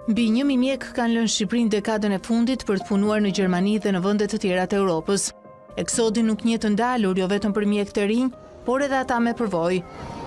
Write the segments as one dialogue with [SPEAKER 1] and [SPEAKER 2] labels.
[SPEAKER 1] Mbi 1000 mjek kanë lënë Shqipërinë dekadën e fundit për të punuar në Gjermani dhe në vende të tjera të Europës. Eksodi nuk një të ndalur jo vetëm për mjek të rinj, por edhe ata me përvojë.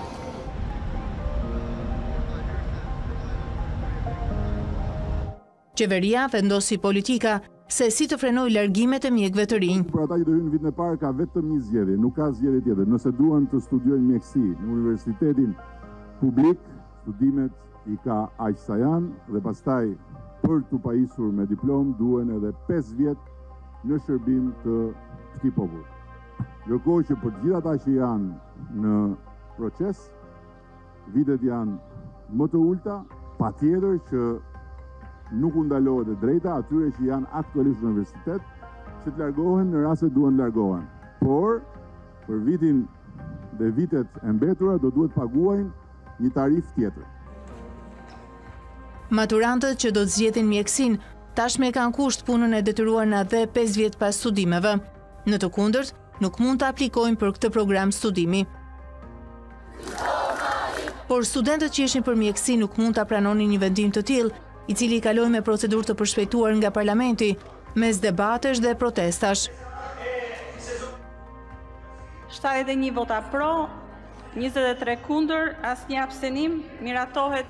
[SPEAKER 1] Qeveria vendosi politika se si të frenoj largimet e mjekëve të rinj.
[SPEAKER 2] Për ata që do hyjnë në vitin e parë ka vetëm një zgjedhje, nuk ka zgjedhje tjetër. Nëse duan të studiojnë mjekësi në universitetin publik, studimet i ka aq sa janë dhe pastaj për të pajisur me diplomë duhen edhe 5 vjet në shërbim të këtij populli. Ndërkohë që për gjithë ata që janë në proces, vitet janë më të ulta, patjetër që nuk u ndalohet e drejta atyre që janë aktualisht në universitet që të largohen në rast se duhen largohen. Por për vitin dhe vitet e mbetura do duhet paguajnë një tarif tjetër.
[SPEAKER 1] Maturantët që do të zgjedhin mjekësinë tashmë kanë kusht punën e detyruar në dhe 5 vjet pas studimeve. Në të kundërt, nuk mund të aplikojnë për këtë program studimi. Por studentët që ishin për mjekësi nuk mund të pranonin një vendim të tillë, i cili kaloi me procedurë të përshpejtuar nga parlamenti, mes debatesh dhe protestash.
[SPEAKER 3] 71 vota pro, 23 kundër, asnjë abstenim, miratohet.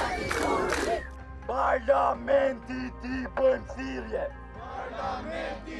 [SPEAKER 4] Parlamenti ti bën thirrje.